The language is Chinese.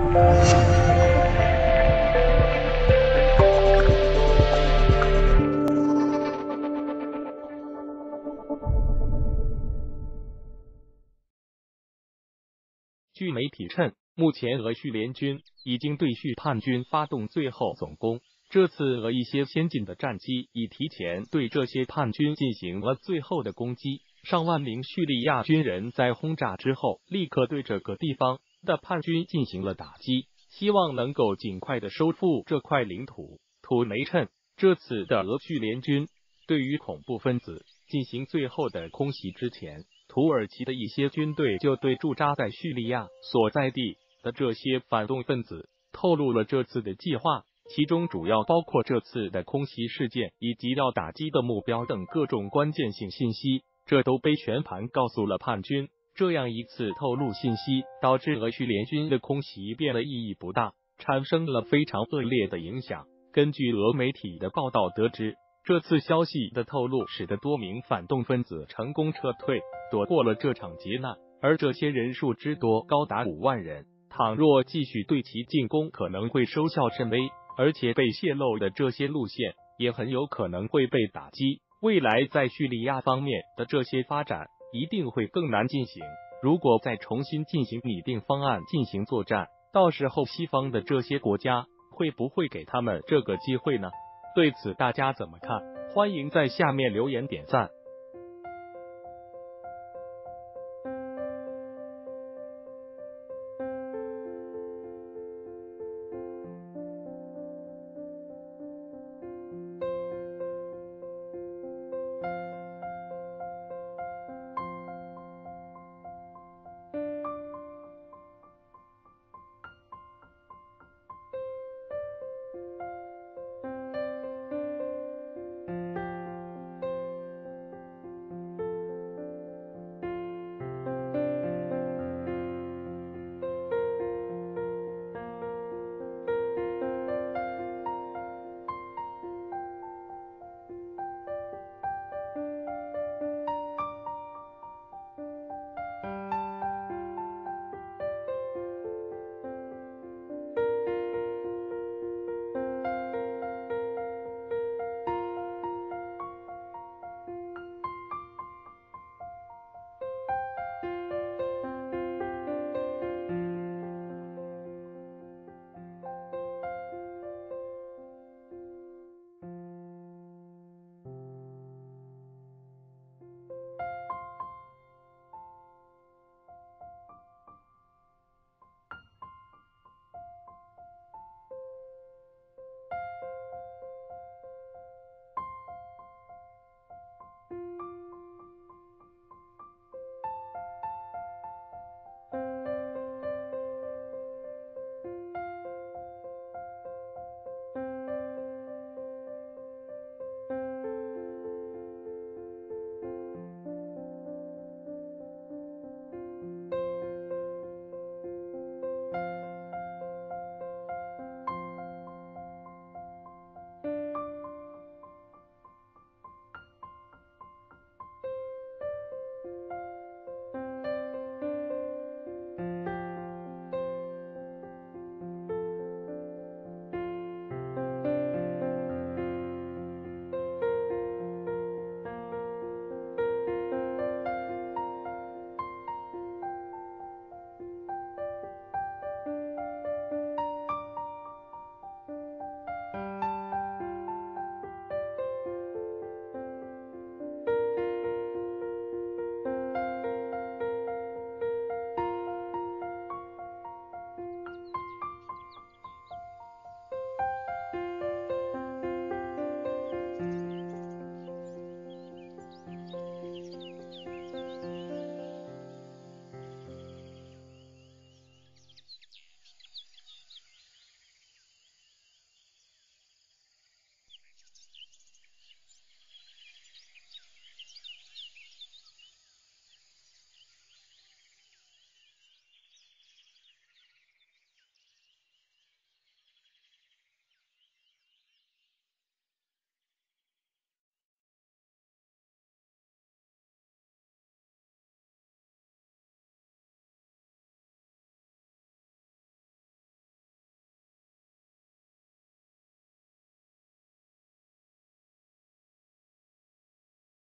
据媒体称，目前俄叙联军已经对叙叛军发动最后总攻。这次俄一些先进的战机已提前对这些叛军进行了最后的攻击，上万名叙利亚军人在轰炸之后，立刻对这个地方的叛军进行了打击，希望能够尽快的收复这块领土。土媒称，这次的俄叙联军对于恐怖分子进行最后的空袭之前，土耳其的一些军队就对驻扎在叙利亚所在地的这些反动分子透露了这次的计划，其中主要包括这次的空袭事件以及要打击的目标等各种关键性信息，这都被全盘告诉了叛军。这样一次透露信息，导致俄叙联军的空袭变得意义不大，产生了非常恶劣的影响。根据俄媒体的报道得知，这次消息的透露使得多名反动分子成功撤退，躲过了这场劫难，而这些人数之多高达5万人。倘若继续对其进攻，可能会收效甚微，而且被泄露的这些路线也很有可能会被打击。未来在叙利亚方面的这些发展一定会更难进行。如果再重新进行拟定方案进行作战，到时候西方的这些国家会不会给他们这个机会呢？对此大家怎么看？欢迎在下面留言点赞。